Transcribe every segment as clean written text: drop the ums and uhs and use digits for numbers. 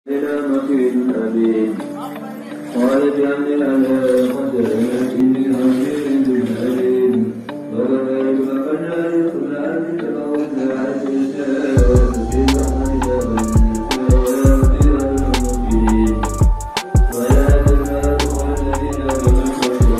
إلى مكيد أليم قال اجعل على خزائن أمير بالأليم وغير فلا يدخل عليك ولا عزيز في بحر ولا يطير المبين ولا تنهى الذين يمسكون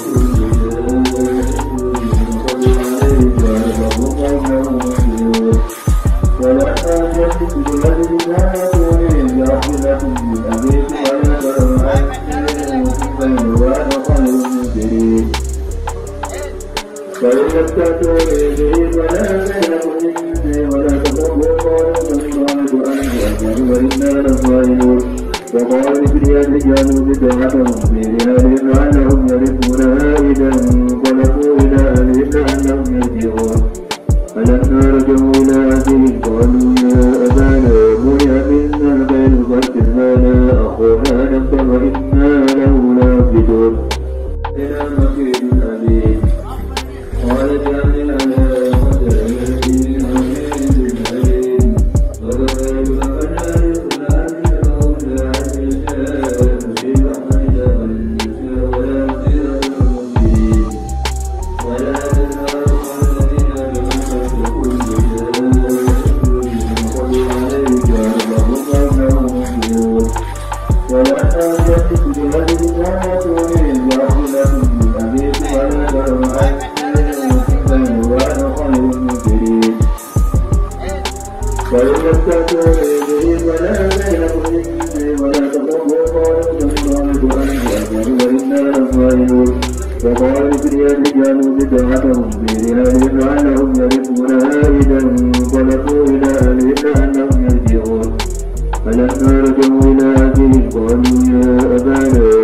ولا تجد بهذه غافلة من أبيك ولا ترعى بين وأنا خير المنذرين فإن ابتدوا به فلا تكن عندي ولا تقولوا قولوا من أن وإنا لفاعلون وقال إبليس رجال بدعتهم في رهانهم لعلهم يرثونها إذا انقلبوا إلى أهلهم لعلهم يرجعون فلما رجعوا إلى أهلهم قالوا يا أبانا منع منا البيت فاغفر لنا أخونا نفسا وإنا له لعابدون إلى مكيد أليم قال اجعل على خزائن أمير بالأليم وغير فلا يدخل عليك ولا عزيز في بحر ولا يطير المبين ولا تنهى الذين يمسكون ولا تجد بهذه غافلة من أبيك ولا ترعى بين وأنا خير المنذرين فإن ابتدوا به فلا تكن عندي ولا تقولوا قولوا من وإنا لفاعلون وقال إبليس رجال بدعتهم في رهانهم لعلهم يرثونها إذا انقلبوا إلى أهلهم لعلهم يرجعون فلما رجعوا إلى أهلهم قالوا يا أبانا